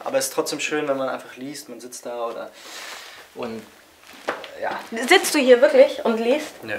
Aber es ist trotzdem schön, wenn man einfach liest, man sitzt da oder... Und ja. Sitzt du hier wirklich und liest? Nö.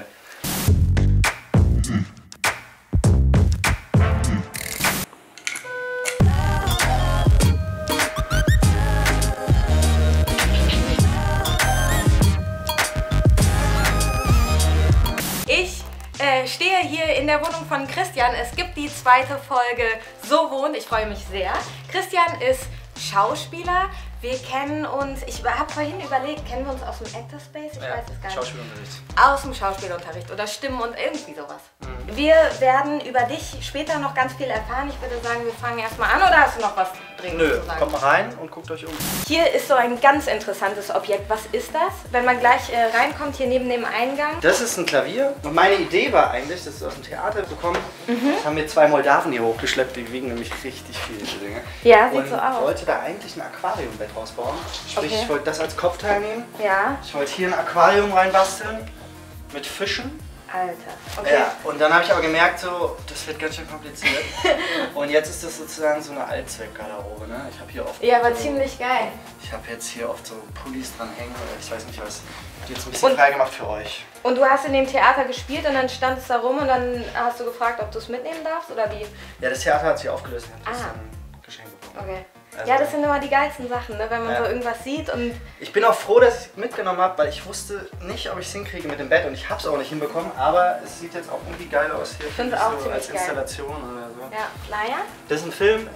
Ich stehe hier in der Wohnung von Christian. Es gibt die zweite Folge So wohnt. Ich freue mich sehr. Christian ist Schauspieler. Wir kennen uns, ich habe vorhin überlegt, kennen wir uns aus dem Actor Space? Ich weiß es gar nicht. Schauspielunterricht. Aus dem Schauspielunterricht oder Stimmen und irgendwie sowas. Wir werden über dich später noch ganz viel erfahren. Ich würde sagen, wir fangen erstmal an, oder hast du noch was dringend zu sagen? Kommt mal rein und guckt euch um. Hier ist so ein ganz interessantes Objekt. Was ist das? Wenn man gleich reinkommt, hier neben dem Eingang. Das ist ein Klavier. Und meine Idee war eigentlich, das ist aus dem Theater bekommen. Das haben mir 2 Moldawen hier hochgeschleppt, die wiegen nämlich richtig viel, diese Dinge. Ja, sieht so aus. Ich wollte da eigentlich ein Aquariumbett rausbauen. Sprich, Okay. ich wollte das als Kopfteil nehmen. Ja. Ich wollte hier ein Aquarium reinbasteln mit Fischen. Alter. Okay. Ja, und dann habe ich aber gemerkt, so, das wird ganz schön kompliziert. Und jetzt ist das sozusagen so eine Allzweckgarderobe, ne? Ich habe hier oft... Ja, aber ziemlich geil. Ich habe jetzt hier oft so Pullis dran hängen oder ich weiß nicht was. Jetzt ein bisschen frei gemacht für euch. Und du hast in dem Theater gespielt und dann stand es da rum und dann hast du gefragt, ob du es mitnehmen darfst oder wie? Ja, das Theater hat sich aufgelöst und hat ein Geschenk bekommen. Okay. Also, Ja, das sind immer die geilsten Sachen, ne? Wenn man so irgendwas sieht und... Ich bin auch froh, dass ich es mitgenommen habe, weil ich wusste nicht, ob ich es hinkriege mit dem Bett und ich habe es auch nicht hinbekommen, aber es sieht jetzt auch irgendwie geil aus hier. Finde es auch so ziemlich als geil. Installation oder so. Ja, Flyer? Das ist ein Film,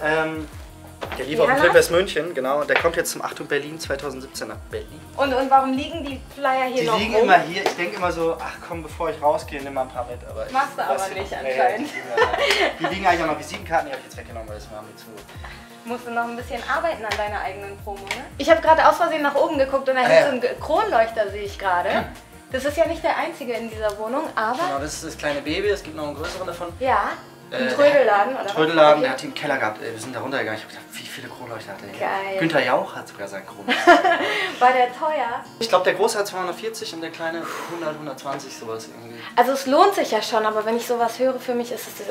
der lief auf dem Filmfest München, genau, und der kommt jetzt zum Achtung Berlin 2017 nach Berlin. Und warum liegen die Flyer hier noch Die liegen rum? immer hier, ich denke immer so, ach komm, bevor ich rausgehe, nimm mal ein paar mit. Aber Machst du aber nicht anscheinend. Die liegen eigentlich auch noch Visitenkarten, die habe ich jetzt weggenommen, weil das war mir zu... Musst du noch ein bisschen arbeiten an deiner eigenen Promo, ne? Ich habe gerade aus Versehen nach oben geguckt und da hängt so ein Kronleuchter, sehe ich gerade. Das ist ja nicht der einzige in dieser Wohnung, aber... Genau, das ist das kleine Baby, es gibt noch einen größeren davon. Ja, ein Trödelladen, oder was? Trödelladen, der hat die im Keller gehabt. Wir sind da runtergegangen. Ich habe gedacht, wie viele Kronleuchter hat der hier? Geil. Günther Jauch hat sogar seinen Kronleuchter. War der teuer? Ich glaube, der große hat 240 und der kleine 100, 120, sowas irgendwie. Also es lohnt sich ja schon, aber wenn ich sowas höre, für mich ist es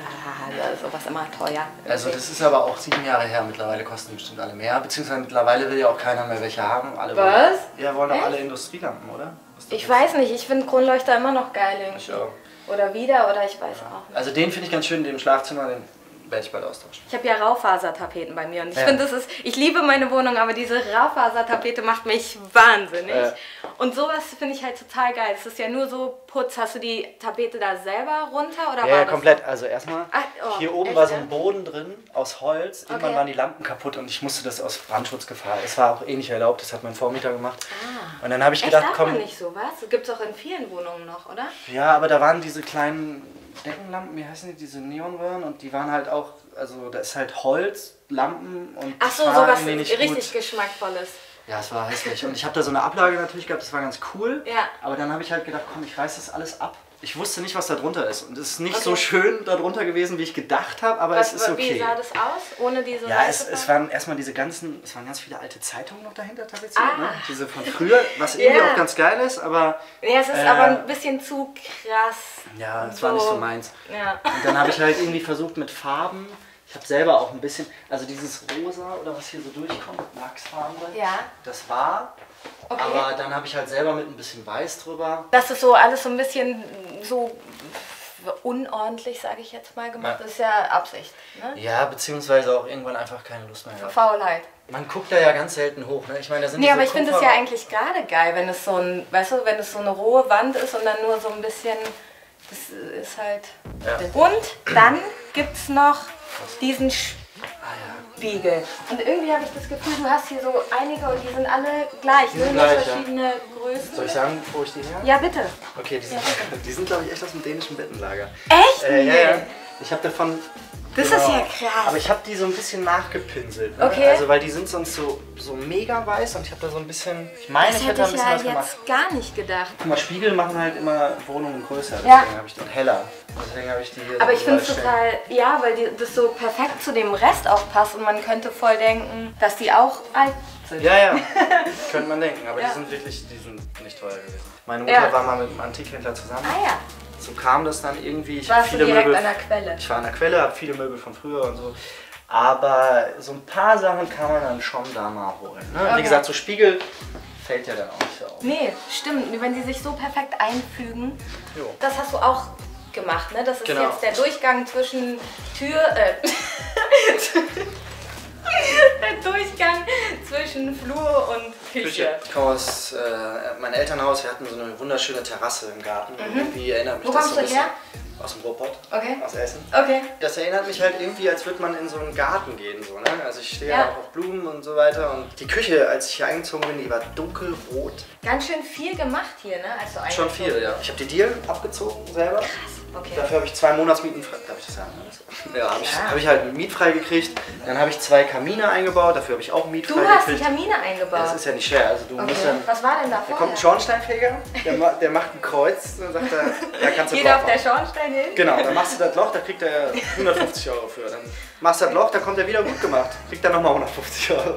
sowas immer teuer. Also das ist aber auch 7 Jahre her. Mittlerweile kosten die bestimmt alle mehr. Beziehungsweise mittlerweile will ja auch keiner mehr welche haben. Alle Was? Wollen doch alle Industrielampen, oder? Ich weiß nicht, ich finde Kronleuchter immer noch geil irgendwie. Ich auch. Oder wieder, oder ich weiß auch nicht. Also den finde ich ganz schön, den im Schlafzimmer, den werde ich bald austauschen. Ich habe ja Raufasertapeten bei mir und ich finde, ich liebe meine Wohnung, aber diese Raufasertapete macht mich wahnsinnig. Und sowas finde ich halt total geil. Es ist ja nur so Putz. Hast du die Tapete da selber runter oder Ja, komplett. Also erstmal, hier oben war so ein echt? Boden drin aus Holz. Irgendwann waren die Lampen kaputt und ich musste das aus Brandschutzgefahr. Es war auch eh nicht erlaubt, das hat mein Vormieter gemacht. Und dann habe ich gedacht, darf komm... man nicht sowas? Das gibt es auch in vielen Wohnungen noch, oder? Ja, aber da waren diese kleinen Deckenlampen, wie heißen die, diese Neonröhren und die waren halt auch, also da ist halt Holz, Lampen und Ach so, das war sowas irgendwie nicht richtig gut. Geschmackvolles. Ja, es war hässlich und ich habe da so eine Ablage natürlich gehabt, das war ganz cool. Ja. Aber dann habe ich halt gedacht, komm, ich reiß das alles ab. Ich wusste nicht, was da drunter ist und es ist nicht so schön da drunter gewesen, wie ich gedacht habe, aber es ist okay. Wie sah das aus, ohne diese Ja, es waren erstmal es waren ganz viele alte Zeitungen noch dahinter tapeziert, ne? Diese von früher, was irgendwie auch ganz geil ist, aber... Ja, es ist aber ein bisschen zu krass. Ja, es war nicht so meins. Ja. Und dann habe ich halt irgendwie versucht mit Farben, ich habe selber auch ein bisschen, also dieses Rosa oder was hier so durchkommt, Lachsfarben, das war... Okay. Aber dann habe ich halt selber mit ein bisschen Weiß drüber. Das ist so alles so ein bisschen so unordentlich, sage ich jetzt mal, gemacht. Das ist ja Absicht, ne? Ja, beziehungsweise auch irgendwann einfach keine Lust mehr gehabt. Faulheit. Man guckt da ja ganz selten hoch, ne? Ich meine, da sind Nee, aber ich finde es ja eigentlich gerade geil, wenn es so ein, weißt du, wenn es so eine rohe Wand ist und dann nur so ein bisschen, das ist halt... Ja. Und dann gibt es noch diesen Spiegel. Und irgendwie habe ich das Gefühl, du hast hier so einige und die sind alle gleich, Die sind nur gleich, verschiedene Größen. Soll ich sagen, wo ich die her? Ja, bitte. Okay, die sind glaube ich echt aus dem dänischen Bettenlager. Echt? Ja. Ich habe davon... Das ist ja krass. Aber ich habe die so ein bisschen nachgepinselt. Ne? Okay. Also weil die sind sonst so mega weiß und ich habe da so ein bisschen... Ich meine, Das ich hätte da ein hätte ich bisschen ja was jetzt gemacht. gar nicht gedacht. Guck mal, Spiegel machen halt immer Wohnungen größer, deswegen Ja. habe ich die und heller. Deswegen habe ich die hier Aber so ich finde es überall stehen. total, ja, weil das so perfekt zu dem Rest auch passt und man könnte voll denken, dass die auch alt sind. Ja, könnte man denken, aber Ja. die sind nicht teuer gewesen. Meine Mutter war mal mit einem Antikhändler zusammen. Ah ja. So kam das dann irgendwie. Ich Warst du viele direkt Möbel, an der Quelle? Ich war an der Quelle, habe viele Möbel von früher und so. Aber so ein paar Sachen kann man dann schon da mal holen. Ne? Okay. Wie gesagt, so Spiegel fällt ja dann auch nicht so auf. Nee, stimmt. Wenn die sich so perfekt einfügen. Jo. Das hast du auch gemacht, ne? Das ist jetzt der Durchgang zwischen der Durchgang zwischen Flur und Küche. Ich komme aus meinem Elternhaus, wir hatten so eine wunderschöne Terrasse im Garten. Irgendwie erinnert mich Wo kommst du her? Aus dem Ruhrpott, okay. Aus Essen. Okay. Das erinnert mich halt irgendwie, als würde man in so einen Garten gehen. So, ne? Also ich stehe auch auf Blumen und so weiter. Und die Küche, als ich hier eingezogen bin, die war dunkelrot. Ganz schön viel gemacht hier, ne? Als du schon viel, ja. Ich habe die Dielen abgezogen selber. Krass, okay. Dafür habe ich 2 Monatsmieten frei. Darf ich das sagen? Ja, habe ich halt mietfrei gekriegt. Dann habe ich 2 Kamine eingebaut, dafür habe ich auch mietfrei gekriegt. Du hast die Kamine eingebaut? Ja, das ist ja nicht schwer. Also du musst dann, was war denn da vorher? Da kommt ein Schornsteinfeger, der macht ein Kreuz und sagt, da kannst du Geht auf der Schornstein hin? Genau, dann machst du das Loch, da kriegt er 150 € für. Dann machst du das Loch, da kommt er wieder gut gemacht. Kriegt er nochmal 150 €.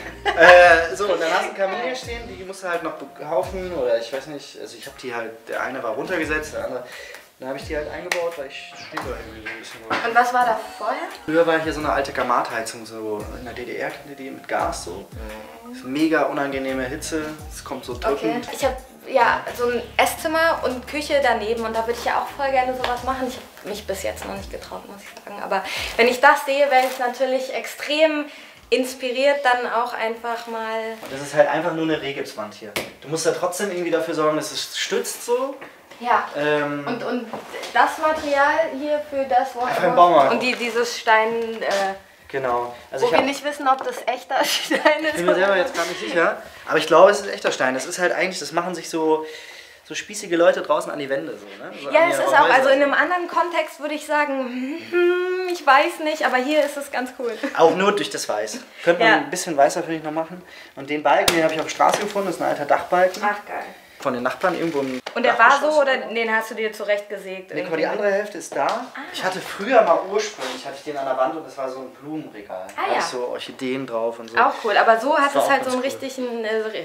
So, und dann hast du einen Kamin hier stehen, die musst du halt noch behaufen oder ich weiß nicht. Also ich habe die halt, der eine war runtergesetzt, der andere. Dann habe ich die halt eingebaut, weil ich stehe da irgendwie so ein bisschen drauf. Und was war da vorher? Früher war hier so eine alte Gamat-Heizung, so in der DDR, kennt ihr die, mit Gas so. Mega unangenehme Hitze, es kommt so drückend. Okay. Ich habe so ein Esszimmer und Küche daneben und da würde ich ja auch voll gerne sowas machen. Ich habe mich bis jetzt noch nicht getraut, muss ich sagen. Aber wenn ich das sehe, werde ich natürlich extrem inspiriert, dann auch einfach mal... Und das ist halt einfach nur eine Rehgipswand hier. Du musst ja trotzdem irgendwie dafür sorgen, dass es stützt so. Ja, und das Material hier für das Baumarkt. Und dieses Stein, genau. Also wo wir nicht wissen, ob das echter Stein ist. Ich bin mir selber jetzt gar nicht sicher, aber ich glaube, es ist echter Stein. Das ist halt eigentlich, das machen sich so spießige Leute draußen an die Wände. So, ne? So ja, es ist auch, also in einem anderen Kontext würde ich sagen, ich weiß nicht, aber hier ist es ganz cool. Auch nur durch das Weiß. Könnte man ein bisschen weißer, finde ich, noch machen. Und den Balken, den habe ich auf der Straße gefunden, das ist ein alter Dachbalken. Ach, geil. Von den Nachbarn irgendwo im Und der war so oder den hast du dir zurechtgesägt? Nee, die andere Hälfte ist da. Ich hatte früher mal ursprünglich, den an der Wand und das war so ein Blumenregal. Da ist so Orchideen drauf und so. Auch cool, aber so hat es halt so einen richtigen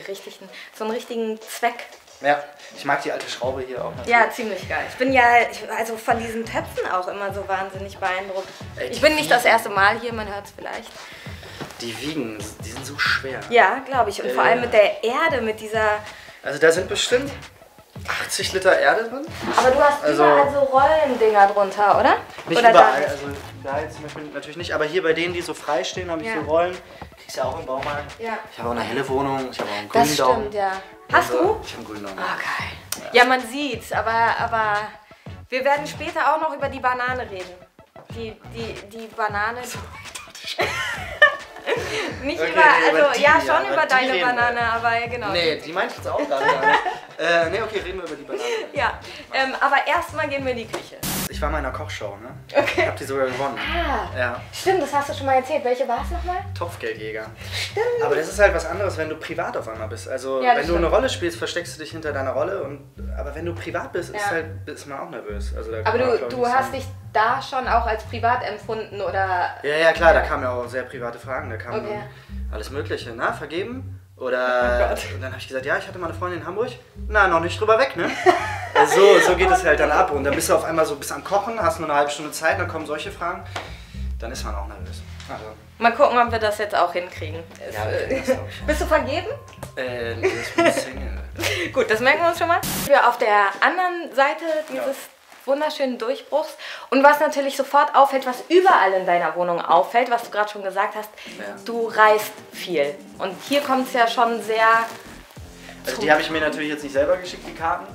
Zweck. Ja, ich mag die alte Schraube hier auch natürlich. Ja, ziemlich geil. Ich bin also von diesen Töpfen auch immer so wahnsinnig beeindruckt. Ich bin nicht das erste Mal hier, man hört es vielleicht. Die wiegen, die sind so schwer. Ja, glaube ich. Und vor allem mit der Erde, mit dieser... Also da sind bestimmt 80 Liter Erde drin. Aber du hast überall so Rollendinger drunter, oder? Nicht oder überall, also da jetzt natürlich nicht. Aber hier bei denen, die so frei stehen, habe ich so Rollen. Kriegst ja auch im Baumarkt. Ja. Ich habe auch eine helle Wohnung, ich habe auch einen grünen Daumen. Das stimmt, ja. Hast du? Ich habe einen grünen Daumen. Ah, geil. Ja, man sieht's, aber wir werden später auch noch über die Banane reden. Die Banane... Nicht okay, über, also ja, schon über deine Banane, aber genau. Nee, die meinte ich jetzt auch gar nicht. Nee, okay, reden wir über die Banane. Ja, aber erstmal gehen wir in die Küche. Ich war mal in einer Kochshow, ne? Okay. Ich hab die sogar gewonnen. Ah, ja. Stimmt, das hast du schon mal erzählt. Welche war es nochmal? Topfgeldjäger. Stimmt. Aber das ist halt was anderes, wenn du privat auf einmal bist. Also wenn du eine Rolle spielst, versteckst du dich hinter deiner Rolle. Aber wenn du privat bist, ist man auch nervös. Also, aber du hast dich da schon auch als privat empfunden, oder? Ja, klar, da kamen ja auch sehr private Fragen. Da kam alles Mögliche. Na, vergeben? Oder und dann habe ich gesagt, ja, ich hatte mal eine Freundin in Hamburg. Na, noch nicht drüber weg, ne? So geht es halt dann ab. Und dann bist du auf einmal so bis am Kochen, hast nur eine halbe Stunde Zeit, dann kommen solche Fragen. Dann ist man auch nervös. Also. Mal gucken, ob wir das jetzt auch hinkriegen. Ja, das auch schon. Bist du vergeben? Nee, ich bin Single. Gut, das merken wir uns schon mal. Wir auf der anderen Seite dieses wunderschönen Durchbruchs. Und was natürlich sofort auffällt, was überall in deiner Wohnung auffällt, was du gerade schon gesagt hast, du reist viel. Und hier kommt es ja schon sehr... Also die habe ich mir natürlich jetzt nicht selber geschickt, die Karten.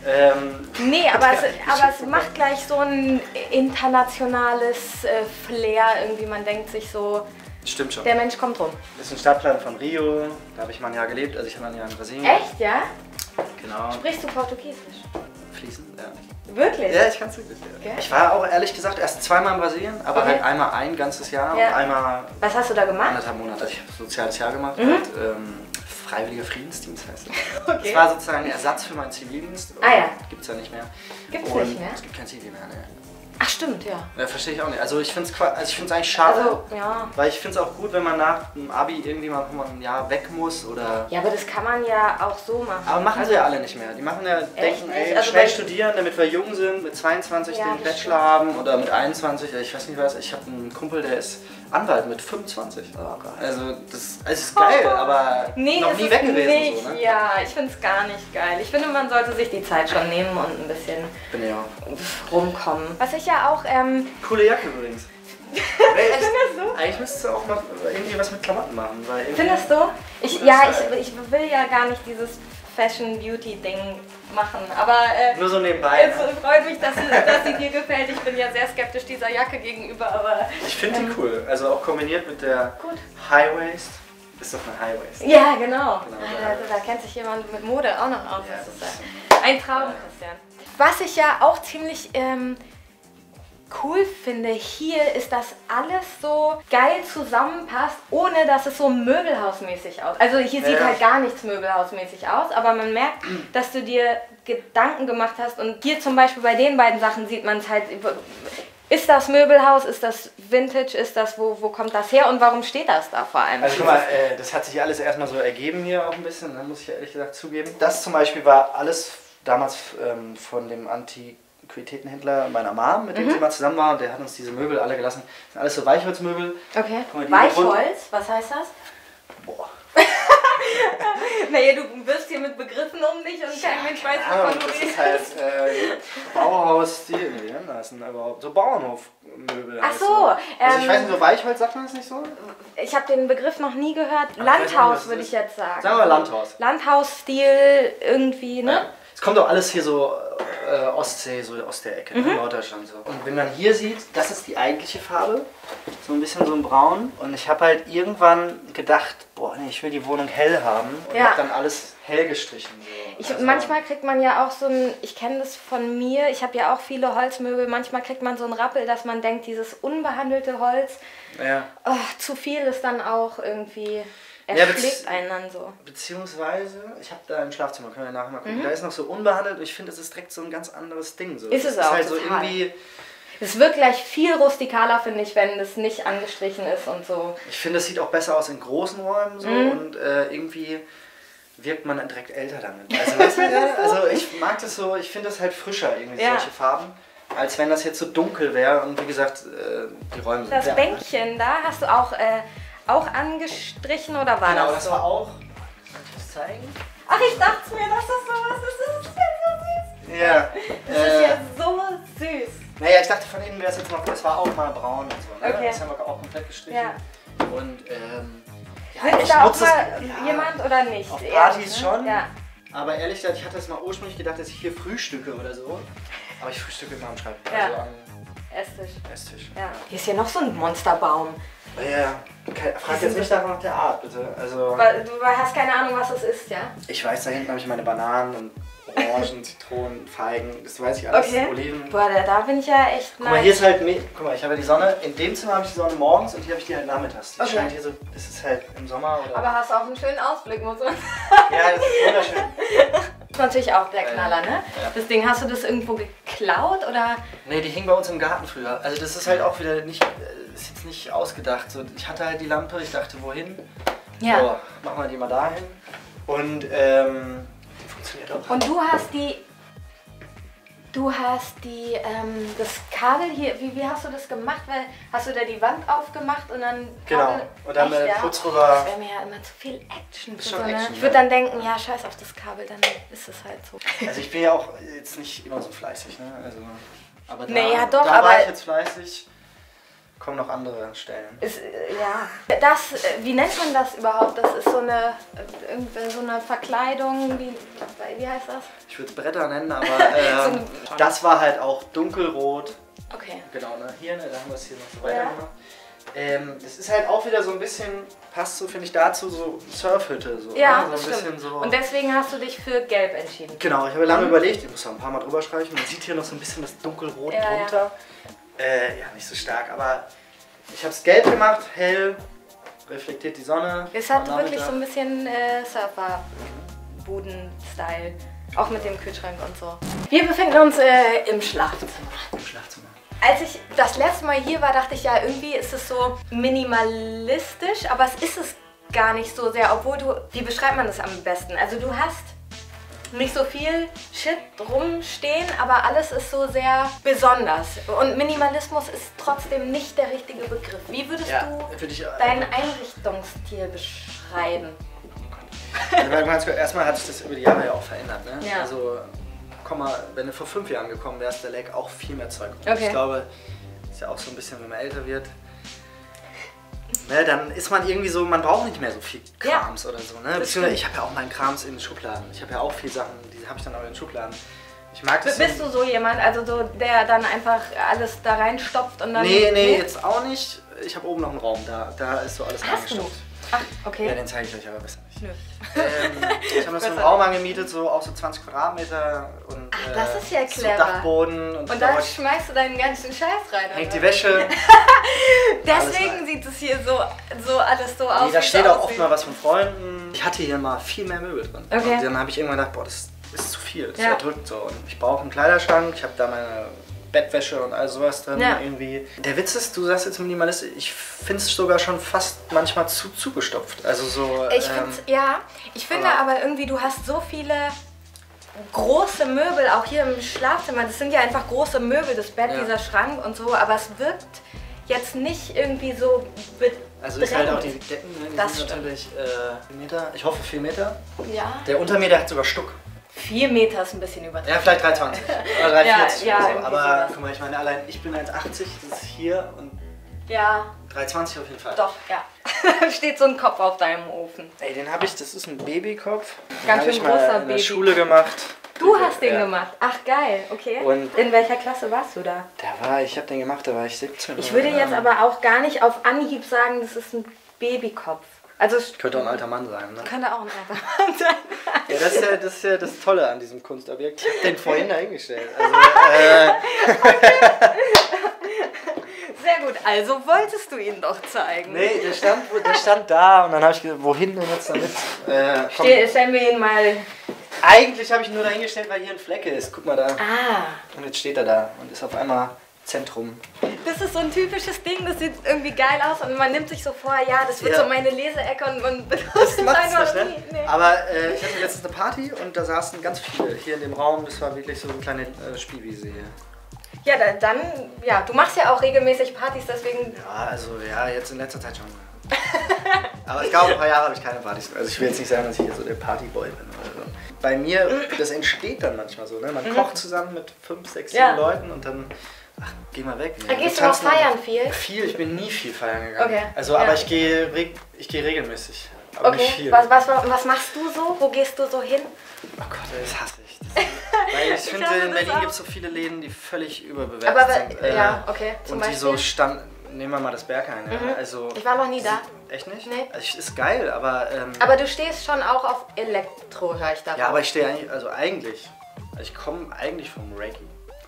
Nee, aber es macht gleich so ein internationales Flair. Irgendwie, man denkt sich so, stimmt schon. Der Mensch kommt rum. Das ist ein Stadtplan von Rio, da habe ich mal ein Jahr gelebt, also ich habe ein Jahr in Brasilien. Echt, ja? Genau. Sprichst du Portugiesisch? Fließend, ja. Wirklich? Ja, ich kann es wirklich. Ja. Ich war auch ehrlich gesagt erst zweimal in Brasilien, aber halt einmal ein ganzes Jahr und einmal... Was hast du da gemacht? 1,5 Monate. Also ich habe ein soziales Jahr gemacht, halt, Freiwilliger Friedensdienst heißt das. Okay. Das war sozusagen ein Ersatz für meinen Zivildienst. Gibt es ja nicht mehr. Gibt es nicht mehr? Es gibt kein Zivil mehr, ne. Ach stimmt, ja. Ja, verstehe ich auch nicht. Also ich finde es eigentlich schade, weil ich finde es auch gut, wenn man nach dem Abi irgendwie mal ein Jahr weg muss oder... Ja, aber das kann man ja auch so machen. Aber machen sie ja alle nicht mehr. Die machen ja, denken, ey, also schnell studieren, damit wir jung sind, mit 22 den Bachelor haben oder mit 21, ich weiß nicht was. Ich habe einen Kumpel, der ist Anwalt mit 25. Oh Gott. Also das ist geil, aber nee, noch nie weg gewesen. Nicht. So, ne? Ja, ich finde es gar nicht geil. Ich finde, man sollte sich die Zeit schon nehmen und ein bisschen rumkommen. Was ich ja auch... Coole Jacke übrigens. Findest du? Eigentlich müsstest du auch mal irgendwie was mit Klamotten machen. Weil Findest du? Ich will ja gar nicht dieses Fashion-Beauty-Ding machen, aber nur so nebenbei. Es freut mich, dass sie dir gefällt. Ich bin ja sehr skeptisch dieser Jacke gegenüber, aber... Ich finde die cool, also auch kombiniert mit der High Waist. Ist doch eine High Waist. Ja, genau. Da kennt sich jemand mit Mode auch noch aus. Ja, das ist ein Traum, Christian. Was ich ja auch ziemlich cool finde hier, ist, dass alles so geil zusammenpasst, ohne dass es so möbelhausmäßig aussieht. Also hier sieht halt gar nichts möbelhausmäßig aus, aber man merkt, dass du dir Gedanken gemacht hast und hier zum Beispiel bei den beiden Sachen sieht man es halt, ist das Möbelhaus, ist das Vintage, ist das, wo kommt das her und warum steht das da vor allem? Also guck mal, das hat sich alles erstmal so ergeben hier auch ein bisschen, dann muss ich ja ehrlich gesagt zugeben. Das zum Beispiel war alles damals von dem Antiquitätenhändler meiner Mom, mit dem sie mal zusammen war, und der hat uns diese Möbel alle gelassen. Das sind alles so Weichholzmöbel. Okay. Weichholz? Was heißt das? Boah. Naja, du wirst hier mit Begriffen um dich und kein Mensch weiß, wovon du redest. Das ist halt Bauhausstil, wie denn das denn überhaupt? So Bauernhofmöbel. Ach so. Also ich weiß nicht, so Weichholz, sagt man das nicht so? Ich habe den Begriff noch nie gehört. Landhaus würde ich jetzt sagen. Sagen wir Landhaus. Landhausstil irgendwie, ne? Ja. Es kommt doch alles hier so Ostsee, so aus der Ecke, Norddeutschland so. Und wenn man hier sieht, das ist die eigentliche Farbe, so ein bisschen so ein Braun. Und ich habe halt irgendwann gedacht, boah, nee, ich will die Wohnung hell haben und habe dann alles hell gestrichen. So. Manchmal kriegt man ja auch so ein, ich kenne das von mir, ich habe ja auch viele Holzmöbel, manchmal kriegt man so einen Rappel, dass man denkt, dieses unbehandelte Holz, zu viel ist dann auch irgendwie... schlägt einen dann so. Beziehungsweise, ich habe da im Schlafzimmer, können wir nachher mal gucken, da ist noch so unbehandelt und ich finde, es ist direkt so ein ganz anderes Ding. So. Ist es auch, halt total. So irgendwie. Es wirkt gleich viel rustikaler, finde ich, wenn das nicht angestrichen ist und so. Ich finde, es sieht auch besser aus in großen Räumen so und irgendwie wirkt man dann direkt älter damit. Also, weißt du, also ich mag das so, ich finde das halt frischer, irgendwie solche Farben. Als wenn das jetzt so dunkel wäre und wie gesagt, die Räume sind das Bänkchen da hast du auch angestrichen oder war genau, das so? Genau, das war auch. Soll ich das zeigen? Ach, ich dachte mir, dass das sowas ist. Das ist ja so süß. Ja. Das ist ja so süß. Naja, ich dachte von innen wäre es jetzt noch, das war auch mal braun und so. Ne? Okay. Das haben wir auch komplett gestrichen. Ja. Und sitzt da auch mal jemand oder nicht? Auf Partys schon. Ja. Aber ehrlich gesagt, ich hatte es mal ursprünglich gedacht, dass ich hier frühstücke oder so. Aber ich frühstücke immer am Schreibtisch. Ja. Also am Esstisch. Ja. Hier ist ja noch so ein Monsterbaum. Ja, frag jetzt nicht nach der Art, bitte. Also, du hast keine Ahnung, was das ist, ja? Ich weiß, da hinten habe ich meine Bananen und Orangen, Zitronen, Feigen, das weiß ich alles. Okay. Oliven. Boah, da bin ich ja echt Guck mal, hier ist halt, guck mal, ich habe ja die Sonne, in dem Zimmer habe ich die Sonne morgens und hier habe ich die halt nachmittags. Die scheint hier so, das ist halt im Sommer oder... Aber hast du auch einen schönen Ausblick, muss man sagen. Ja, das ist wunderschön. Das ist natürlich auch der Knaller, ne? Ja. Das Ding, hast du das irgendwo geklaut oder? Nee, die hing bei uns im Garten früher. Also das ist halt auch wieder nicht, ist jetzt nicht ausgedacht. So, ich hatte halt die Lampe, ich dachte, wohin? Ja. So, machen wir die mal dahin. Und die funktioniert auch. Und du hast das Kabel hier, wie hast du das gemacht? Weil, hast du da die Wand aufgemacht und dann Genau, und dann mit Putz rüber. Das wäre mir ja immer zu viel Action. Ist schon Action, ich würde dann denken, ja, scheiß auf das Kabel, dann ist es halt so. Also ich bin ja auch jetzt nicht immer so fleißig, ne? Also, aber da, nee, ja doch, da aber war ich jetzt fleißig. Kommen noch andere Stellen. Wie nennt man das überhaupt? Das ist so eine Verkleidung, wie heißt das? Ich würde es Bretter nennen, aber das war halt auch dunkelrot. Okay. Genau, ne? Hier, ne? Da haben wir es hier noch so weiter gemacht. Das ist halt auch wieder so ein bisschen, passt so, finde ich, dazu, so Surfhütte. So, ja, ne? So ein bisschen so. Und deswegen hast du dich für Gelb entschieden. Genau, ich habe lange überlegt, ich muss da ein paar Mal drüber streichen. Man sieht hier noch so ein bisschen das Dunkelrot drunter. Ja, nicht so stark, aber ich habe es gelb gemacht, hell, reflektiert die Sonne. Es hat wirklich so ein bisschen Surferbuden-Style, auch mit dem Kühlschrank und so. Wir befinden uns im Schlafzimmer. Als ich das letzte Mal hier war, dachte ich ja, irgendwie ist es so minimalistisch, aber es ist es gar nicht so sehr, obwohl wie beschreibt man das am besten? Also du hast nicht so viel Shit rumstehen, aber alles ist so sehr besonders. Und Minimalismus ist trotzdem nicht der richtige Begriff. Wie würdest du dein Einrichtungsstil beschreiben? Also, erstmal hat sich das über die Jahre ja auch verändert. Ne? Ja. Also, komm mal, wenn du vor 5 Jahren gekommen wärst, da lag auch viel mehr Zeug rum. Okay. Ich glaube, das ist ja auch so ein bisschen, wenn man älter wird, ne, dann ist man irgendwie so, man braucht nicht mehr so viel Krams oder so. Ne? Beziehungsweise ich habe ja auch meinen Krams in den Schubladen. Ich habe ja auch viele Sachen, die habe ich dann auch in den Schubladen. Ich mag das. Bist du so jemand, also so, der dann einfach alles da reinstopft und dann... Nee, jetzt auch nicht. Ich habe oben noch einen Raum, da ist so alles reingestopft. Ach, okay. Ja, den zeige ich euch aber besser nicht. Nö. Ich habe mir so einen Raum angemietet, so auch so 20 Quadratmeter und das ist ja so clever. Dachboden. Und da schmeißt du deinen ganzen Scheiß rein. hängt die Wäsche. Deswegen sieht es hier so alles so aus. Nee, da steht auch oft mal was von Freunden. Ich hatte hier mal viel mehr Möbel drin. Okay. Und dann habe ich irgendwann gedacht, boah, das ist zu viel, das erdrückt so. Und ich brauche einen Kleiderschrank, ich habe da meine Bettwäsche und all sowas drin irgendwie. Der Witz ist, du sagst jetzt Minimalist, ich finde es sogar schon fast manchmal zu zugestopft. Also so. Ich finde aber irgendwie, du hast so viele große Möbel, auch hier im Schlafzimmer. Das sind ja einfach große Möbel, das Bett, dieser Schrank und so, aber es wirkt jetzt nicht irgendwie so also ist halt auch die Decken, ne? Die das sind natürlich 4 Meter, ich hoffe 4 Meter. Ja. Der Untermeter hat sogar Stuck. 4 Meter ist ein bisschen übertrieben. Ja, vielleicht 3,20 oder 3,40 ja, oder so. Aber sowas. guck mal, ich meine, allein ich bin 1,80, das ist hier und Ja. 3,20 auf jeden Fall. Doch, ja. Da steht so ein Kopf auf deinem Ofen. Ey, den habe ich, das ist ein Babykopf. Ganz schön großer Baby. In der Schule gemacht. Du hast den gemacht? Ach geil, okay. Und in welcher Klasse warst du da? Ich habe den gemacht, da war ich 17. Ich würde jetzt aber auch gar nicht auf Anhieb sagen, das ist ein Babykopf. Also könnte auch ein alter Mann sein, ne? Könnte auch ein alter Mann sein. Ja, das ist ja das Tolle an diesem Kunstobjekt. Ich habe den vorhin dahingestellt. Also, Sehr gut, also wolltest du ihn doch zeigen. Nee, der stand da und dann habe ich gedacht, wohin denn jetzt damit? Stellen wir ihn mal... Eigentlich habe ich ihn nur dahingestellt, weil hier ein Flecke ist. Guck mal da. Ah. Und jetzt steht er da und ist auf einmal Zentrum. Das ist so ein typisches Ding, das sieht irgendwie geil aus und man nimmt sich so vor, ja, das wird so meine Leseecke und man benutzt es einfach nicht, nie. Ne? Nee. Aber ich hatte letztens eine Party und da saßen ganz viele hier in dem Raum. Das war wirklich so eine kleine Spielwiese hier. Ja, dann, du machst ja auch regelmäßig Partys, deswegen... Ja, also jetzt in letzter Zeit schon. Aber es gab ein paar Jahre, habe ich keine Partys. Also ich will jetzt nicht sagen, dass ich hier so der Partyboy bin oder so. Bei mir, das entsteht dann manchmal so, ne? Man kocht zusammen mit 5, 6, 7 Leuten und dann, geh mal weg. Ne? Gehst du noch feiern viel? Viel, ich bin nie viel feiern gegangen. Okay. Also, aber ich gehe regelmäßig. Aber nicht viel. Was machst du so? Wo gehst du so hin? Oh Gott, das hasse ich. Weil ich finde, in Berlin gibt es so viele Läden, die völlig überbewertet sind. Okay. Zum Beispiel? Die so nehmen wir mal das Berghain. Ja. Also, ich war noch nie da. Echt nicht? Nee. Also, ist geil, aber... aber du stehst schon auch auf Elektro, höre ich da. Ja, aber ich stehe eigentlich, ich komme eigentlich vom Reiki.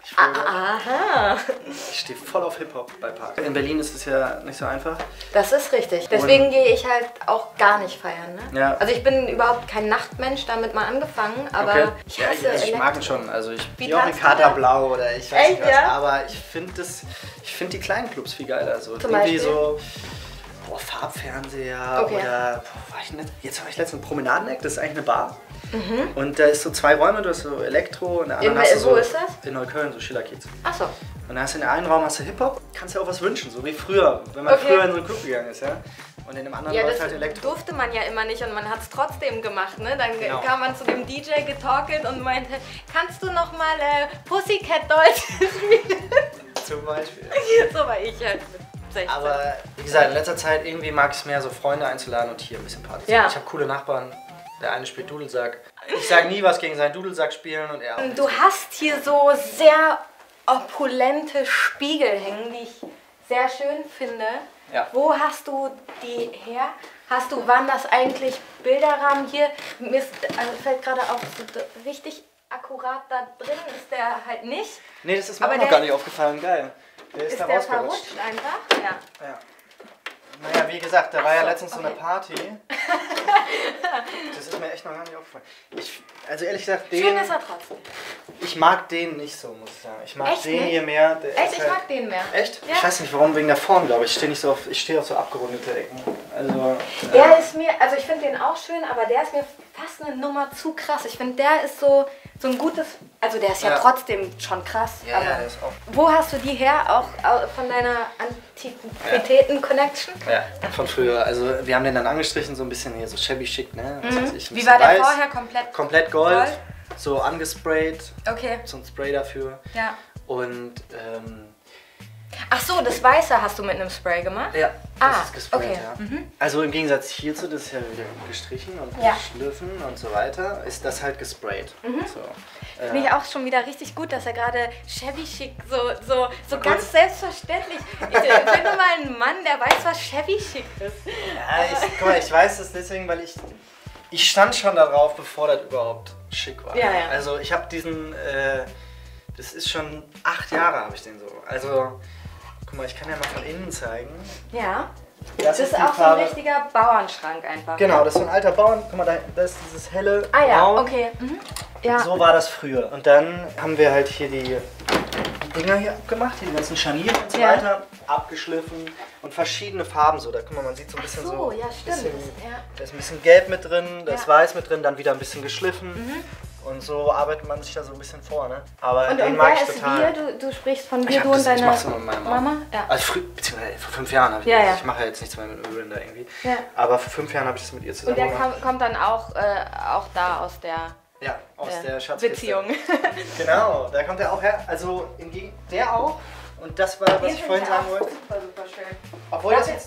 Aha. Ich stehe voll auf Hip-Hop bei Party. In Berlin ist es ja nicht so einfach. Das ist richtig. Deswegen gehe ich halt auch gar nicht feiern. Ne? Ja. Also ich bin überhaupt kein Nachtmensch, damit mal angefangen, aber ich hasse ich mag ihn schon. Also ich Wie gehe auch in Katerblau oder ich weiß nicht was. Ja? Aber ich finde die kleinen Clubs viel geiler. So Zum irgendwie Beispiel? so Farbfernseher oder jetzt war ich letztens ein Promenadeneck, das ist eigentlich eine Bar. Und da ist so 2 Räume, du hast so Elektro und der andere hast du so... Wo ist das? In Neukölln, so Schillerkiez. Achso. Und da hast du in der einen Raum hast du Hip-Hop, kannst dir auch was wünschen, so wie früher, wenn man früher in so einen Club gegangen ist, ja. Und in dem anderen läuft halt Elektro. Durfte man ja immer nicht und man hat es trotzdem gemacht, ne? Dann kam man zu dem DJ getorkelt und meinte, kannst du noch mal Pussycat Dolls spielen? Zum Beispiel. So war ich halt mit 16. Aber wie gesagt, in letzter Zeit irgendwie mag ich es mehr, so Freunde einzuladen und hier ein bisschen Party zu machen. Ich habe coole Nachbarn. Der eine spielt Dudelsack. Ich sage nie was gegen seinen Dudelsack spielen und er auch. Du hast hier so sehr opulente Spiegel hängen, die ich sehr schön finde. Ja. Wo hast du die her? Waren das eigentlich Bilderrahmen hier? Mir fällt gerade auf, so richtig akkurat da drin ist der halt nicht. Nee, das ist mir auch noch gar nicht aufgefallen. Geil. Der ist da der rausgerutscht. verrutscht einfach? Ja. Naja, wie gesagt, da war ja letztens so eine Party. Das ist mir echt noch gar nicht aufgefallen. Also ehrlich gesagt, Schön ist er trotzdem. Ich mag den nicht so, muss ich sagen. Ich mag Echt den nicht? hier mehr. Der Echt? ist Ich mag den mehr. Echt? Ja. Ich weiß nicht warum, wegen der Form, glaube ich. Ich stehe auf so abgerundete Ecken. Also, Der ist mir, also ich finde den auch schön, aber der ist mir fast eine Nummer zu krass. Ich finde, der ist so ein gutes, also der ist ja trotzdem schon krass. Ja, aber der ist auch. wo hast du die her? Auch von deiner Antiquitäten-Connection? Ja, von früher. Also wir haben den dann angestrichen, so ein bisschen hier so shabby chic, ne? Was weiß ich, ein Wie bisschen war der weiß, vorher? Komplett Gold, so angesprayt, Okay, so ein Spray dafür. ja. Und Ach so, das Weiße hast du mit einem Spray gemacht? ja, das Ah, ist gesprayt, okay. ja. Also im Gegensatz hierzu, das ist ja wieder gestrichen und geschliffen und so weiter, ist das halt gesprayt. So. Finde ich auch schon wieder richtig gut, dass er gerade shabby chic, so ganz selbstverständlich. Ich finde mal einen Mann, der weiß, was shabby chic ist. Ja, guck mal, ich weiß das deswegen, weil ich stand schon darauf, bevor das überhaupt schick war. Ja, ja. Also ich habe diesen, das ist schon 8 Jahre habe ich den so. Also, guck mal, ich kann ja mal von innen zeigen. Ja. Das ist die auch so ein Farbe. richtiger Bauernschrank einfach. Genau, das ist so ein alter Bauern. Guck mal, da ist dieses helle Ah ja, Braun. okay. Ja. So war das früher. Und dann haben wir halt hier die Dinger hier abgemacht, die ganzen Scharniere und so Ja. weiter, abgeschliffen und verschiedene Farben so. Da guck mal, man sieht so ein bisschen so, so. ja, stimmt. Bisschen, Ja. da ist ein bisschen Gelb mit drin, da ist Ja. Weiß mit drin, dann wieder ein bisschen geschliffen. Und so arbeitet man sich da so ein bisschen vor, ne? Aber Und den mag wer ich ist total. wir? Du sprichst von Ich wir, hab du und das- ich deine mach's nur mit meiner Mama. Ja. Also beziehungsweise vor 5 Jahren habe ich Ja, das. ja. Ich mache ja jetzt nichts mehr mit Möbeln da irgendwie. Ja. Aber vor 5 Jahren habe ich das mit ihr Und zusammen der gemacht. kommt dann auch da aus der Ja, aus der Schatzkiste. Beziehung. Genau, da kommt er auch her. Also der auch. Und das war, was ich vorhin sagen wollte. Super, super schön. Obwohl Das das ist- jetzt.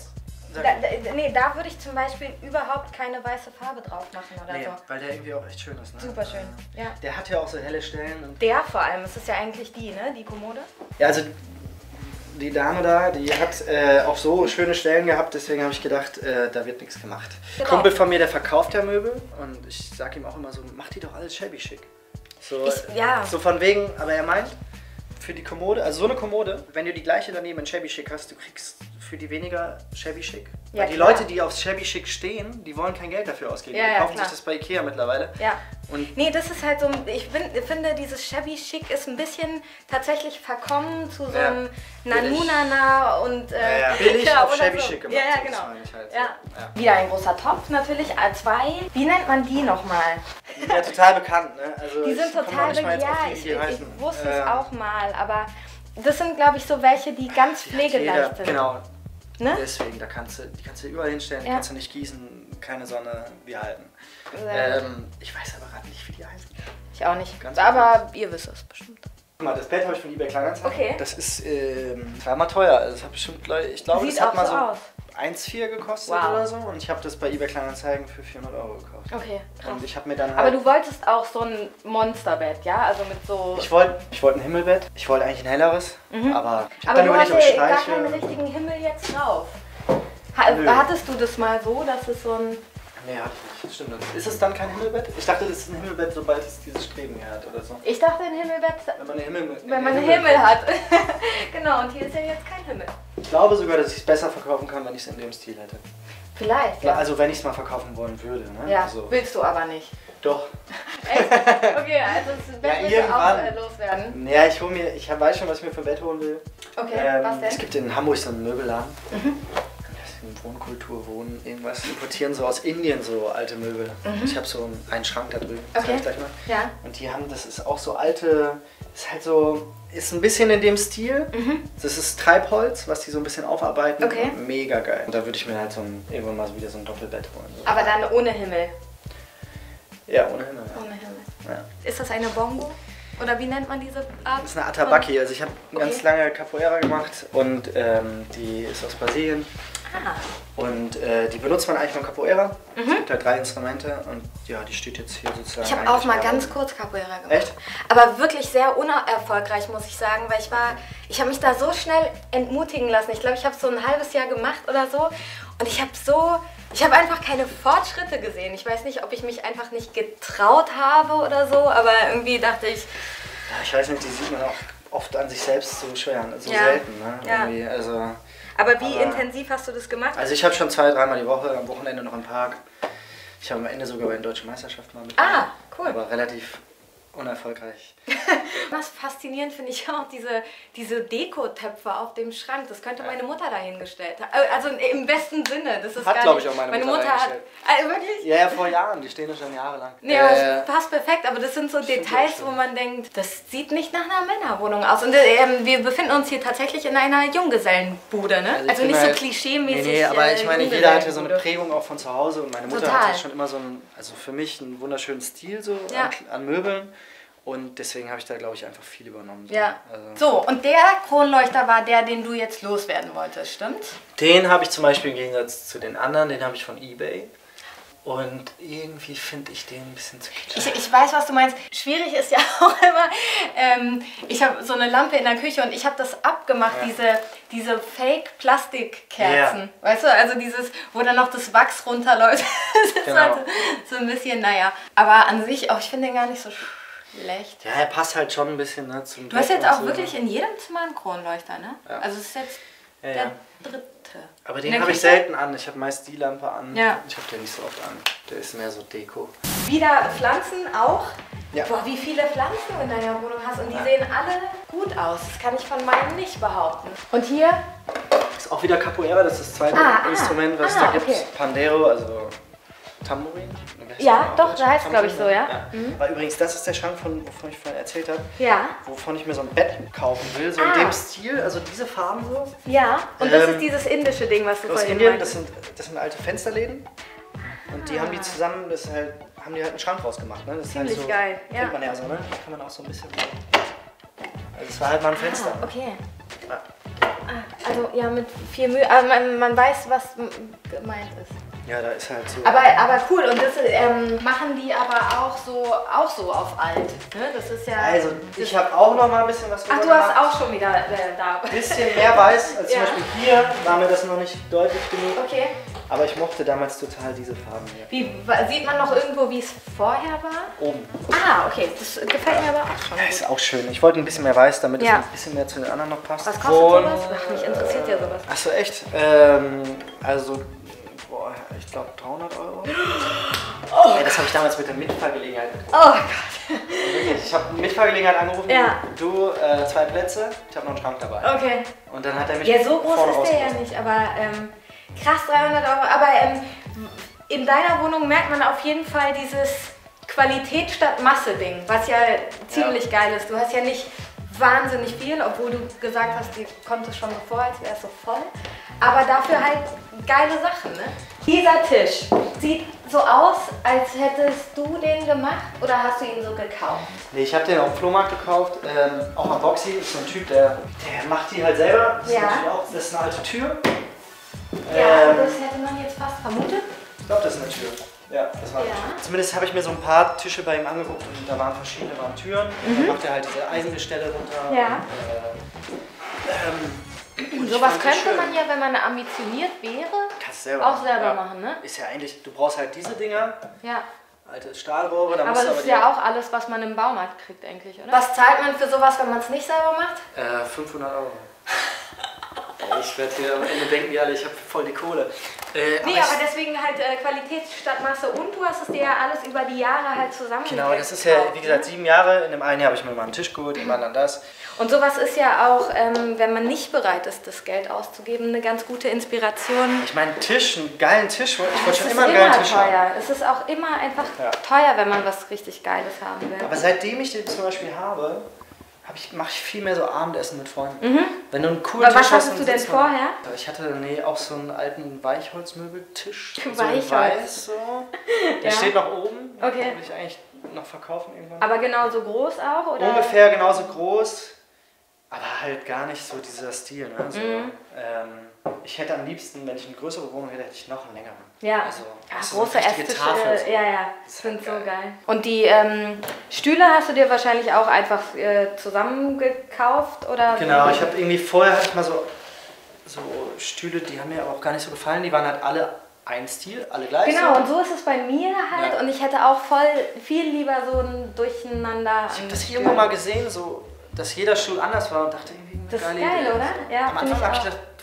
Da würde ich zum Beispiel überhaupt keine weiße Farbe drauf machen oder Nee, so. weil der irgendwie auch echt schön ist. Ne? Super schön. Ja. Der hat ja auch so helle Stellen. Und Der vor allem, es ist ja eigentlich die, ne? Die Kommode. ja, also die Dame da, die hat auch so schöne Stellen gehabt, deswegen habe ich gedacht, da wird nichts gemacht. Genau. Kumpel von mir, der verkauft ja Möbel und ich sage ihm auch immer so, mach die doch alles shabby schick. So, ja. so von wegen, aber er meint, für die Kommode, also so eine Kommode, wenn du die gleiche daneben in shabby schick hast, du kriegst für die weniger shabby schick. Ja, Weil die klar. Leute, die aufs shabby schick stehen, die wollen kein Geld dafür ausgeben. Ja, die ja, kaufen klar. sich das bei Ikea mittlerweile. Ja. Und Nee, das ist halt so, ich finde, dieses shabby chic ist ein bisschen tatsächlich verkommen zu so Ja, einem billig. Nanunana und ja, billig auf oder shabby so. schick gemacht. Ja, ja, so, das genau. meine ich halt. Ja. Ja. Wieder ein großer Topf natürlich, A2. Wie nennt man die nochmal? Die sind ja total bekannt, ne? Also Die sind ich komm noch total nicht mal jetzt auf bekannt. die, Ich, wie die ich heißen. wusste es auch mal, aber das sind, glaube ich, so welche, die ganz pflegeleicht sind. Genau. Ne? Deswegen, die kannst du überall hinstellen, die Ja. kannst du nicht gießen, keine Sonne, die halten. Sehr gut. Ich weiß aber gerade nicht, wie die heißen. Ich auch nicht. Ganz Aber ihr wisst es bestimmt. Guck mal, das Bett habe ich von eBay Kleinanzeigen. Okay. Das ist zweimal teuer. Also das hat bestimmt, ich glaube, Sieht das hat auch mal so so aus. 1,4 gekostet Wow. oder so. Und ich habe das bei eBay Kleinanzeigen für 400 € gekauft. Okay, krass. Und ich habe mir dann halt... Aber du wolltest auch so ein Monsterbett, ja? Also mit so... Ich wollte ein Himmelbett. Ich wollte eigentlich ein helleres. Aber ich habe Aber dann du hast überlegt, ob ich ja gar streiche. keinen richtigen Himmel jetzt drauf. Nö. Hattest du das mal so, dass es so ein... Nee, hatte ich nicht. Stimmt. Ist es dann kein Himmelbett? Ich dachte, das ist ein Himmelbett, sobald es dieses Streben hier hat oder so. Ich dachte, ein Himmelbett, Wenn man wenn man einen Himmel hat. Genau, und hier ist ja jetzt kein Himmel. Ich glaube sogar, dass ich es besser verkaufen kann, wenn ich es in dem Stil hätte. Vielleicht, Ja, ja. also wenn ich es mal verkaufen wollen würde. Ne? Ja, Also, willst du aber nicht. doch. Echt? Okay, also das Bett willst du auch irgendwann. loswerden. Ja, ich weiß schon, was ich mir für ein Bett holen will. Okay, was denn? Es gibt in Hamburg so einen Möbelladen. Das ist Wohnkultur, Wohnen, irgendwas. Importieren so aus Indien so alte Möbel. Ich habe so einen Schrank da drüben. Zeig Okay. ich gleich mal. Ja. Und die haben, das ist auch so alte, ist halt so, ist ein bisschen in dem Stil. Das ist Treibholz, was die so ein bisschen aufarbeiten. Okay. Mega geil. Und da würde ich mir halt irgendwann mal wieder so ein Doppelbett holen. So. Aber dann ohne Himmel. Ja, ohne Himmel. Ohne Himmel. Ja. Ist das eine Bongo? Oder wie nennt man diese Art? Das ist eine Atabaki. Also ich habe Okay. ganz lange Capoeira gemacht und die ist aus Brasilien. Ah, Und die benutzt man eigentlich beim Capoeira. Es gibt halt 3 Instrumente und ja, die steht jetzt hier sozusagen. ich habe auch eigentlich mal da ganz oben. kurz Capoeira gemacht. Echt? Aber wirklich sehr unerfolgreich, muss ich sagen, weil ich habe mich da so schnell entmutigen lassen. Ich glaube, ich habe so ein halbes Jahr gemacht oder so und ich habe einfach keine Fortschritte gesehen. Ich weiß nicht, ob ich mich einfach nicht getraut habe oder so, aber irgendwie dachte ich, Ja, ich weiß nicht, die sieht man auch oft an sich selbst so schwer, so Ja. selten. Ne? Ja. Irgendwie, also wie intensiv hast du das gemacht? ich habe schon 2-3 Mal die Woche, am Wochenende noch im Park. Ich habe am Ende sogar bei den Deutschen Meisterschaften mal mitgemacht. Cool. Aber relativ unerfolgreich. Was faszinierend finde ich auch, diese Dekotöpfe auf dem Schrank. Das könnte meine Mutter dahingestellt haben. Also im besten Sinne. Das ist Hat, gar glaube ich, nicht, auch meine Mutter hat. dahingestellt. Wirklich? Ja, vor Jahren. Die stehen ja schon jahrelang. Nee, aber es passt perfekt. Aber das sind so Details, wo man denkt, das sieht nicht nach einer Männerwohnung aus. Und wir befinden uns hier tatsächlich in einer Junggesellenbude, ne? Also nicht so klischee-mäßig. Nee, aber ich meine, jeder hat ja so eine Prägung auch von zu Hause. Und meine Mutter hatte schon immer so einen, also für mich einen wunderschönen Stil so an Möbeln. Und deswegen habe ich da, glaube ich, einfach viel übernommen. So. Ja. So, und der Kronleuchter war der, den du jetzt loswerden wolltest, stimmt? Den habe ich zum Beispiel im Gegensatz zu den anderen, den habe ich von eBay. Und irgendwie finde ich den ein bisschen zu kitschig. Ich weiß, was du meinst. Schwierig ist ja auch immer, ich habe so eine Lampe in der Küche und ich habe das abgemacht, diese Fake-Plastikkerzen. Ja. Weißt du, also dieses, wo dann noch das Wachs runterläuft. Das ist genau. halt so ein bisschen, naja. Aber an sich, auch ich finde den gar nicht so schlecht. Ja, er passt halt schon ein bisschen, ne, zum Du hast jetzt auch wirklich in jedem Zimmer einen Kronleuchter, ne? Ja. Also es ist jetzt der dritte. Aber den habe ich selten an. Ich habe meist die Lampe an. Ja. Ich habe den nicht so oft an. Der ist mehr so Deko. Wieder Pflanzen auch. Ja. Boah, wie viele Pflanzen du in deiner Wohnung hast und die sehen alle gut aus. Das kann ich von meinen nicht behaupten. Und hier? Das ist auch wieder Capoeira, das ist das zweite Instrument, was es da gibt. Okay. Pandero, also Tambourin. Ja, doch, da heißt es, glaube ich, so, ja. Mhm. Aber übrigens, das ist der Schrank, wovon ich vorhin erzählt habe. Ja. Wovon ich mir so ein Bett kaufen will, so in dem Stil, also diese Farben so. Ja, und das ist dieses indische Ding, was du vorhin meintest. Das sind alte Fensterläden. Und die haben die zusammen, haben die halt einen Schrank rausgemacht. Ne? Das ziemlich ist halt so, geil, ja. Kennt man ja so, ne? Da kann man auch so ein bisschen... Also es war halt mal ein Fenster. Okay. Ja. Also ja, mit viel Mühe, aber man weiß, was gemeint ist. Ja, da ist halt so... Aber cool, und das machen die aber auch so auf alt, ne? Das ist ja... Also, ich habe auch noch mal ein bisschen was Ach, du hast auch schon wieder da. Ein bisschen mehr weiß, als zum Beispiel hier war mir das noch nicht deutlich genug. Okay. Aber ich mochte damals total diese Farben hier. Sieht man noch irgendwo, wie es vorher war? Oben. Ah, okay, das gefällt mir aber auch schon. Das ist auch schön. Ich wollte ein bisschen mehr weiß, damit es ein bisschen mehr zu den anderen noch passt. Was kostet sowas? Ach, mich interessiert ja sowas. Achso, echt? Also... Boah, ich glaube 300 €. Oh. Ey, das habe ich damals mit der Mitfahrgelegenheit bekommen. Oh Gott. Wirklich, ich habe eine Mitfahrgelegenheit angerufen. Ja. Du, 2 Plätze, ich habe noch einen Schrank dabei. Okay. Und dann hat er mich ja, so groß ist der ja nicht, aber krass 300 €. Aber in deiner Wohnung merkt man auf jeden Fall dieses Qualität statt Masse-Ding, was ja ziemlich geil ist. Du hast ja nicht wahnsinnig viel, obwohl du gesagt hast, die kommt es schon so vor, als wäre es so voll. Aber dafür halt geile Sachen, ne? Dieser Tisch sieht so aus, als hättest du den gemacht oder hast du ihn so gekauft? Nee, ich habe den auf dem Flohmarkt gekauft. Auch am Boxy ist so ein Typ, der macht die halt selber. Das ist natürlich auch, das ist eine alte Tür. Ja, das hätte man jetzt fast vermutet. Ich glaube, das ist eine Tür. Ja, das war eine Tür. Zumindest habe ich mir so ein paar Tische bei ihm angeguckt und da waren verschiedene Türen. Dann macht er halt diese Eisengestelle runter. Ja. Und sowas könnte man ja, wenn man ambitioniert wäre, auch selber machen, ne? Ist ja eigentlich, du brauchst halt diese Dinger. Ja. Alte Stahlrohre. Aber das ist ja auch alles, was man im Baumarkt kriegt, eigentlich, oder? Was zahlt man für sowas, wenn man es nicht selber macht? 500 €. Ich werde hier am Ende denken, ja, ich habe voll die Kohle. Aber deswegen halt Qualität statt Masse und du hast es dir ja alles über die Jahre halt zusammengekauft. Genau, das ist ja, wie gesagt, 7 Jahre. In dem einen Jahr habe ich mir mal einen Tisch geholt, im anderen das. Und sowas ist ja auch, wenn man nicht bereit ist, das Geld auszugeben, eine ganz gute Inspiration. Ich meine, einen geilen Tisch, ich wollte schon immer einen geilen Tisch haben. Es ist auch immer einfach teuer, wenn man was richtig Geiles haben will. Aber seitdem ich den zum Beispiel habe, mache ich viel mehr so Abendessen mit Freunden. Wenn du einen coolen Tisch hast. Was hattest du denn vorher? Ich hatte auch so einen alten Weichholzmöbeltisch. Weichholz? So weiß, so. Der steht noch oben. Okay. Den will ich eigentlich noch verkaufen irgendwann. Aber genauso groß auch, oder? Ungefähr genauso groß. Aber halt gar nicht so dieser Stil. Ne? So, ich hätte am liebsten, wenn ich eine größere Wohnung hätte, hätte ich noch einen längeren. Ja, also, große Esstische, Tafel, so. Ja, sind so geil. Und die Stühle hast du dir wahrscheinlich auch einfach zusammengekauft, oder? Genau, vorher hatte ich mal so Stühle, die haben mir aber auch gar nicht so gefallen. Die waren halt alle ein Stil, alle gleich. Genau, und so ist es bei mir halt. Und ich hätte auch viel lieber so ein Durcheinander. Ich habe das irgendwo mal gesehen, so, dass jeder Stuhl anders war und dachte irgendwie, das ist geil, oder? Ja, am Anfang habe ich gedacht,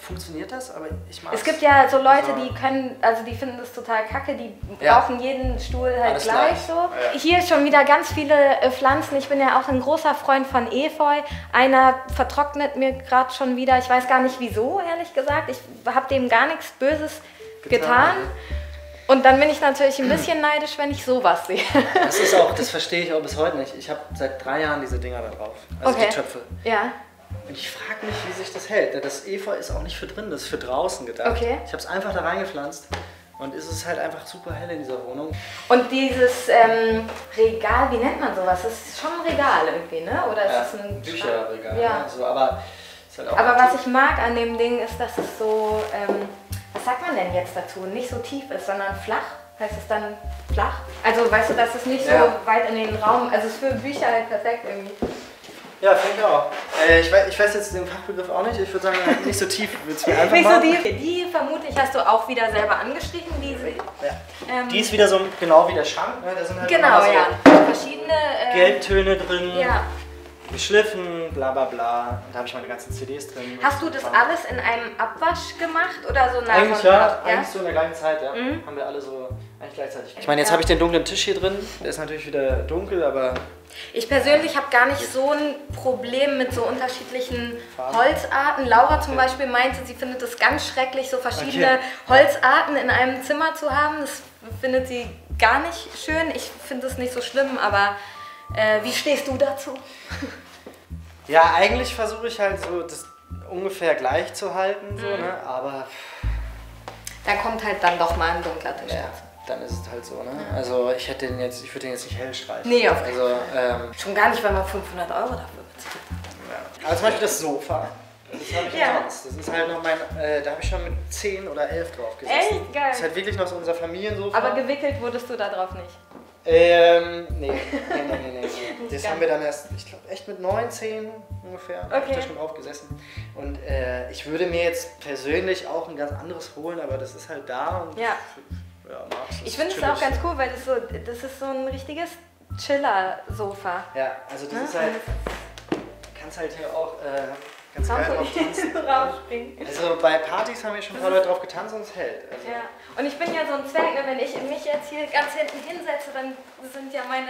funktioniert das, aber ich mag es. gibt ja so Leute, die können, also die finden das total kacke, die brauchen jeden Stuhl halt alles gleich so. Ja. Hier schon wieder ganz viele Pflanzen. Ich bin ja auch ein großer Freund von Efeu. Einer vertrocknet mir gerade schon wieder. Ich weiß gar nicht wieso, ehrlich gesagt. Ich habe dem gar nichts Böses getan. Und dann bin ich natürlich ein bisschen neidisch, wenn ich sowas sehe. Das verstehe ich auch bis heute nicht. Ich habe seit 3 Jahren diese Dinger da drauf. Also die Töpfe. Ja. Und ich frage mich, wie sich das hält. Das Efeu ist auch nicht für drin, das ist für draußen gedacht. Okay. Ich habe es einfach da reingepflanzt und es ist halt einfach super hell in dieser Wohnung. Und dieses Regal, wie nennt man sowas? Das ist schon ein Regal irgendwie, ne? Oder ist es ein Bücherregal? Ja. Ne? So, aber ist halt auch aber was ich mag an dem Ding ist, dass es so, was sagt man denn jetzt dazu? Nicht so tief ist, sondern flach. Heißt es dann flach? Also weißt du, dass es nicht so weit in den Raum, also es ist für Bücher halt perfekt irgendwie. Ja, finde ich auch. Ich weiß jetzt den Fachbegriff auch nicht. Ich würde sagen, nicht so tief. Nicht so tief. Die vermutlich hast du auch wieder selber angestrichen. Die ist wieder so genau wie der Schrank. Ne? Da sind halt genau, so verschiedene Gelbtöne drin. Ja. Geschliffen, bla bla bla. Und da habe ich meine ganzen CDs drin. Hast du das alles in einem Abwasch gemacht oder so nach Eigentlich und nach? Eigentlich so in der gleichen Zeit, ja. Haben wir alle so eigentlich gleichzeitig. Ich meine, jetzt habe ich den dunklen Tisch hier drin. Der ist natürlich wieder dunkel, aber... Ich persönlich habe gar nicht so ein Problem mit so unterschiedlichen Holzarten. Laura zum Beispiel meinte, sie findet es ganz schrecklich, so verschiedene Holzarten in einem Zimmer zu haben. Das findet sie gar nicht schön. Ich finde es nicht so schlimm, aber wie stehst du dazu? Ja, eigentlich versuche ich halt so das ungefähr gleich zu halten, so, ne? Aber... Dann kommt halt dann doch mal ein dunkler Tisch. Ja. Dann ist es halt so, ne? Ja. Also ich würde den jetzt nicht hell streichen. Nee, also, schon gar nicht, weil man 500 € dafür bezahlt. Ja. Aber zum Beispiel das Sofa, das habe ich umsonst. Das ist halt noch mein, da habe ich schon mit 10 oder 11 drauf gesessen. Echt geil. Das ist halt wirklich noch so unser Familiensofa. Aber gewickelt wurdest du da drauf nicht? Nee. Das haben wir dann erst, ich glaube echt mit 19 ungefähr, habe ich da schon drauf gesessen. Und ich würde mir jetzt persönlich auch ein ganz anderes holen, aber das ist halt da und ich finde es auch ganz cool, weil das ist so ein richtiges Chiller-Sofa. Ja, also das ist halt, kannst halt hier auch ganz geil drauf tanzen. Also bei Partys haben wir schon ein paar Leute drauf getanzt und es hält. Also. Ja, und ich bin ja so ein Zwerg, wenn ich mich jetzt hier ganz hinten hinsetze, dann sind ja meine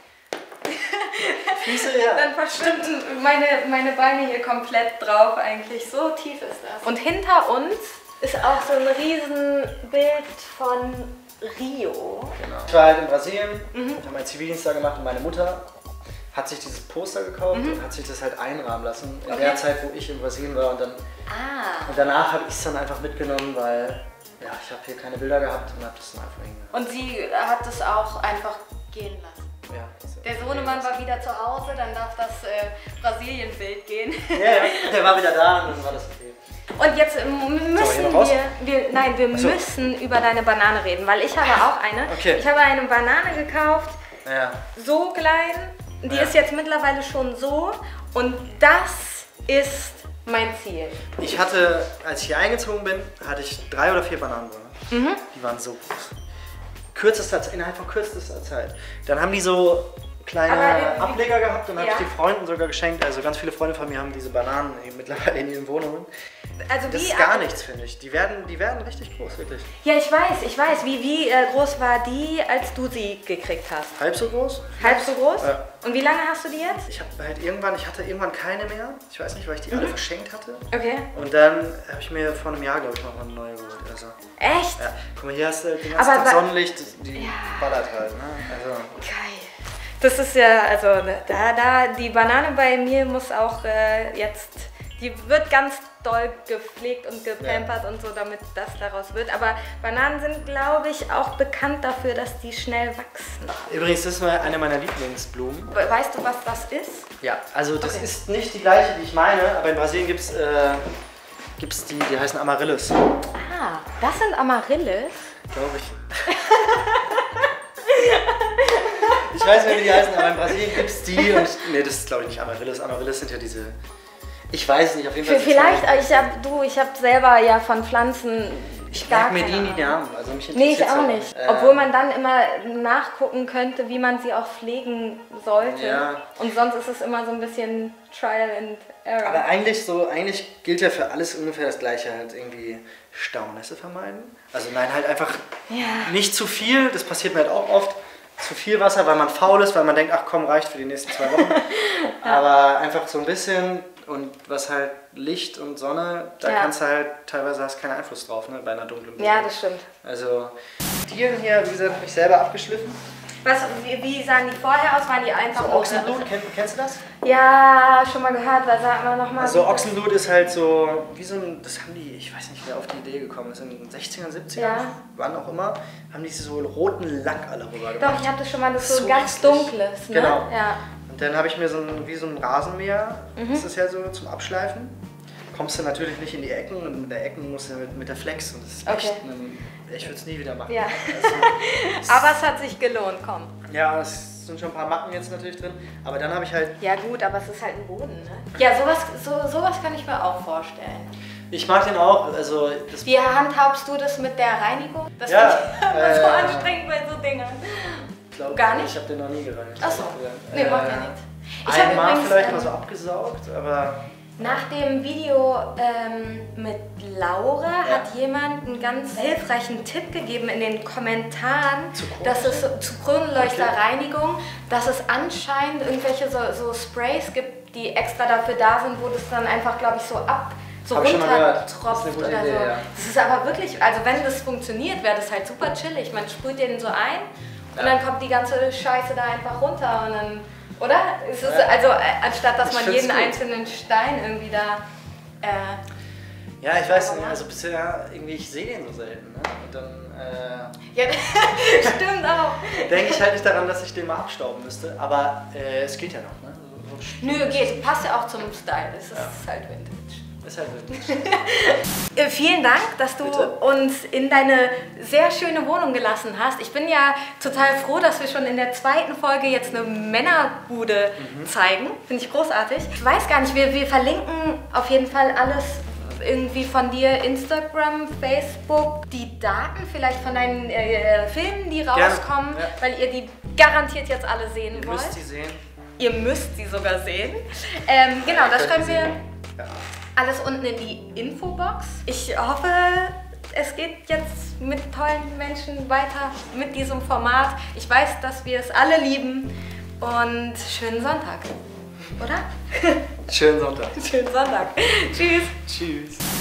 Füße, dann verschwinden meine Beine hier komplett drauf eigentlich. So tief ist das. Und hinter uns ist auch so ein Riesenbild von Rio. Genau. Ich war halt in Brasilien, habe meinen Zivildienst da gemacht und meine Mutter hat sich dieses Poster gekauft und hat sich das halt einrahmen lassen in der Zeit, wo ich in Brasilien war. Und, dann, und danach habe ich es dann einfach mitgenommen, weil ich habe hier keine Bilder gehabt und habe das dann einfach hingegangen. Und sie hat es auch einfach gehen lassen? Ja, der Sohnemann war wieder zu Hause, dann darf das Brasilien-Bild gehen. Ja, der war wieder da und dann war das okay. Und jetzt müssen wir müssen über deine Banane reden, weil ich habe auch eine. Okay. Ich habe eine Banane gekauft, so klein, die ist jetzt mittlerweile schon so und das ist mein Ziel. Ich hatte, als ich hier eingezogen bin, hatte ich 3 oder 4 Bananenbäume. Die waren so groß. Innerhalb von kürzester Zeit. Dann haben die so kleine Ableger gehabt und habe ich die Freunden sogar geschenkt. Also ganz viele Freunde von mir haben diese Bananen mittlerweile in ihren Wohnungen. Also das ist gar nichts, finde ich. Die werden richtig groß, wirklich. Ja, ich weiß. Wie groß war die, als du sie gekriegt hast? Halb so groß. Halb so groß? Ja. Und wie lange hast du die jetzt? Ich hatte irgendwann keine mehr. Ich weiß nicht, weil ich die alle verschenkt hatte. Okay. Und dann habe ich mir vor einem Jahr, glaube ich, noch mal eine neue geholt. Also, echt? Ja. Guck mal, hier hast du den ganzen Tag Sonnenlicht, die ballert halt. Ne? Also. Geil. Das ist ja, also die Banane bei mir muss auch jetzt, die wird ganz doll gepflegt und gepampert und so, damit das daraus wird. Aber Bananen sind, glaube ich, auch bekannt dafür, dass die schnell wachsen. Übrigens, das ist eine meiner Lieblingsblumen. Weißt du, was das ist? Ja, also das ist nicht die gleiche, die ich meine, aber in Brasilien gibt es die heißen Amaryllis. Ah, das sind Amaryllis? Glaube ich. Ich weiß nicht, wie die heißen, aber in Brasilien gibt es die und nee, das ist glaube ich nicht Amaryllis. Amaryllis sind ja diese, ich weiß es nicht, auf jeden Fall. Vielleicht, ich habe selber ja von Pflanzen Ich Gar merke mir keine die Ahnung. Namen, also mich Nee, interessiert ich auch nicht. Obwohl man dann immer nachgucken könnte, wie man sie auch pflegen sollte. Ja. Und sonst ist es immer so ein bisschen Trial and Error. Aber eigentlich gilt ja für alles ungefähr das Gleiche, halt irgendwie Staunässe vermeiden. Also nein, halt einfach nicht zu viel, das passiert mir halt auch oft. Zu viel Wasser, weil man faul ist, weil man denkt, ach komm, reicht für die nächsten 2 Wochen. Aber einfach so ein bisschen und was halt Licht und Sonne, da kannst du halt, teilweise hast keinen Einfluss drauf, ne, bei einer dunklen Wohnung. Ja, das stimmt. Also, Dielen hier, wie gesagt, habe ich selber abgeschliffen. Wie sahen die vorher aus? Waren die einfach So Ochsenblut, kennst du das? Ja, schon mal gehört, weil sag mal nochmal. Also Ochsenblut ist halt so, wie so ein, das haben die, ich weiß nicht, wer auf die Idee gekommen ist, in den 60ern, 70ern, wann auch immer, haben die so roten Lack alle rüber gemacht. Doch, ich hatte schon mal das so ganz hässlich. Dunkles, ne? Genau. Ja. Und dann habe ich mir wie so ein Rasenmäher, das ist ja so zum Abschleifen. Kommst du natürlich nicht in die Ecken und mit der Ecken musst du mit der Flex und das ist echt ich würde es nie wieder machen. Ja. Also, Aber es hat sich gelohnt, komm. ja, es sind schon ein paar Macken jetzt natürlich drin, aber dann habe ich halt... Ja gut, aber es ist halt ein Boden, ne? Ja, sowas kann ich mir auch vorstellen. Ich mag den auch, also... Wie handhabst du das mit der Reinigung? Das Ja, finde ich immer so anstrengend bei so Dingern. Gar nicht? Ich habe den noch nie gereinigt. Achso, nee, macht ja nichts. Ich Einmal übrigens, vielleicht mal so abgesaugt, aber... Nach dem Video mit Laura hat jemand einen ganz hilfreichen Tipp gegeben in den Kommentaren, dass es zu Kronleuchterreinigung, dass es anscheinend irgendwelche so Sprays gibt, die extra dafür da sind, wo das dann einfach, glaube ich, so runtertropft oder Idee, so. ja. Das ist aber wirklich, also wenn das funktioniert, wäre das halt super chillig. Man sprüht den so ein und dann kommt die ganze Scheiße da einfach runter und dann... Oder? Es ist also anstatt dass man jeden einzelnen Stein irgendwie da. Ja, ich weiß nicht, also bisher irgendwie, ich sehe den so selten. Ne? Und dann. Ja, stimmt auch. Denke ich halt nicht daran, dass ich den mal abstauben müsste, aber es geht ja noch. Ne? Nö, geht. Passt ja auch zum Style. Es ist halt Vintage. Ist halt Vintage. Vielen Dank, dass du uns in deine sehr schöne Wohnung gelassen hast. Ich bin ja total froh, dass wir schon in der 2. Folge jetzt eine Männerbude zeigen. Finde ich großartig. Ich weiß gar nicht, wir verlinken auf jeden Fall alles irgendwie von dir, Instagram, Facebook, die Daten vielleicht von deinen Filmen, die rauskommen, weil ihr die garantiert jetzt alle sehen wollt. Ihr müsst sie sehen. Ihr müsst sie sogar sehen. Genau, das schreiben wir alles unten in die Infobox. Ich hoffe, es geht jetzt mit tollen Menschen weiter mit diesem Format. Ich weiß, dass wir es alle lieben und schönen Sonntag, oder? Schönen Sonntag. Schönen Sonntag. Tschüss. Tschüss.